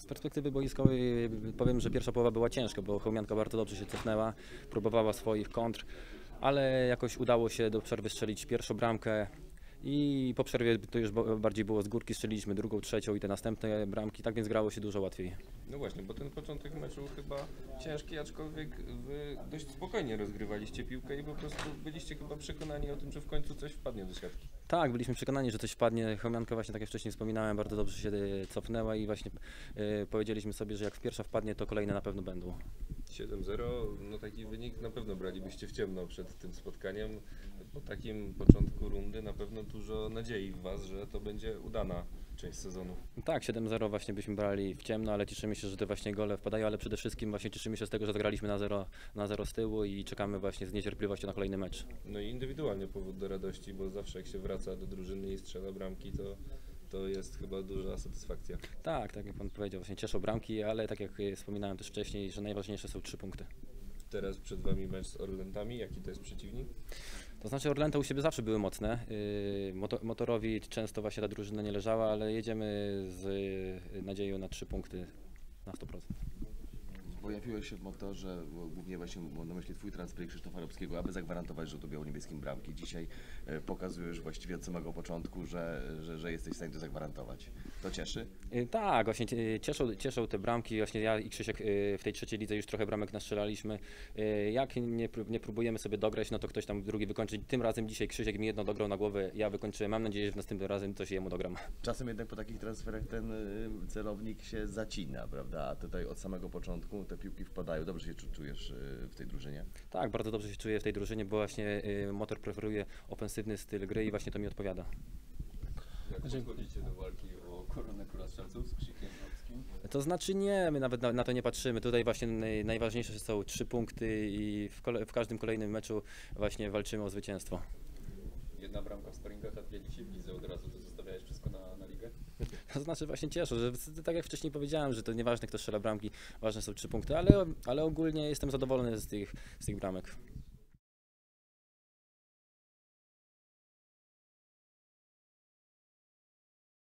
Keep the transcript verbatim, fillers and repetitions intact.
perspektywy boiskowej powiem, że pierwsza połowa była ciężka, bo Chełmianka bardzo dobrze się cofnęła, próbowała swoich kontr, ale jakoś udało się do przerwy strzelić pierwszą bramkę i po przerwie to już bardziej było z górki, strzeliliśmy drugą, trzecią i te następne bramki, tak więc grało się dużo łatwiej. No właśnie, bo ten początek meczu chyba ciężki, aczkolwiek wy dość spokojnie rozgrywaliście piłkę i po prostu byliście chyba przekonani o tym, że w końcu coś wpadnie do siatki. Tak, byliśmy przekonani, że coś wpadnie. Chełmianka właśnie, tak jak wcześniej wspominałem, bardzo dobrze się cofnęła i właśnie y, powiedzieliśmy sobie, że jak w pierwsza wpadnie, to kolejne na pewno będą. siedem zero, no taki wynik na pewno bralibyście w ciemno przed tym spotkaniem. Po takim początku rundy na pewno dużo nadziei w Was, że to będzie udana część sezonu. Tak, siedem zero właśnie byśmy brali w ciemno, ale cieszymy się, że te właśnie gole wpadają, ale przede wszystkim właśnie cieszymy się z tego, że zagraliśmy na zero, na zero z tyłu i czekamy właśnie z niecierpliwością na kolejny mecz. No i indywidualnie powód do radości, bo zawsze jak się wraca do drużyny i strzela bramki, to to jest chyba duża satysfakcja. Tak, tak jak Pan powiedział, właśnie cieszą bramki, ale tak jak wspominałem też wcześniej, że najważniejsze są trzy punkty. Teraz przed Wami mecz z Orlentami. Jaki to jest przeciwnik? To znaczy Orlęta u siebie zawsze były mocne. Moto, motorowi często właśnie ta drużyna nie leżała, ale jedziemy z nadzieją na trzy punkty na sto procent. Pojawiłeś się w motorze, głównie właśnie mam na myśli Twój transfer Krzysztofa Robskiego, aby zagwarantować żółto-biało-niebieskim bramki. Dzisiaj e, pokazujesz właściwie od samego początku, że, że, że jesteś w stanie to zagwarantować. To cieszy? Tak, właśnie cieszą, cieszą te bramki. Właśnie ja i Krzysiek w tej trzeciej lidze już trochę bramek nastrzelaliśmy. Jak nie, nie próbujemy sobie dograć, no to ktoś tam drugi wykończy. Tym razem dzisiaj Krzysiek mi jedno dograł na głowę, ja wykończyłem. Mam nadzieję, że następnym razem coś jemu dogram. Czasem jednak po takich transferach ten celownik się zacina, prawda? A tutaj od samego początku te piłki wpadają. Dobrze się czujesz w tej drużynie? Tak, bardzo dobrze się czuję w tej drużynie, bo właśnie motor preferuje ofensywny styl gry i właśnie to mi odpowiada. Jak podchodzicie do walki o koronę Króla Strzelców z Krzykiem Nowskim? To znaczy nie, my nawet na, na to nie patrzymy. Tutaj właśnie naj, najważniejsze są trzy punkty i w, kole, w każdym kolejnym meczu właśnie walczymy o zwycięstwo. Jedna bramka w sparingach, a dwie dzisiaj w lidze od razu. To zostawiałeś wszystko na, na ligę? To znaczy właśnie cieszę, że tak jak wcześniej powiedziałem, że to nieważne kto strzela bramki, ważne są trzy punkty, ale, ale ogólnie jestem zadowolony z tych, z tych bramek.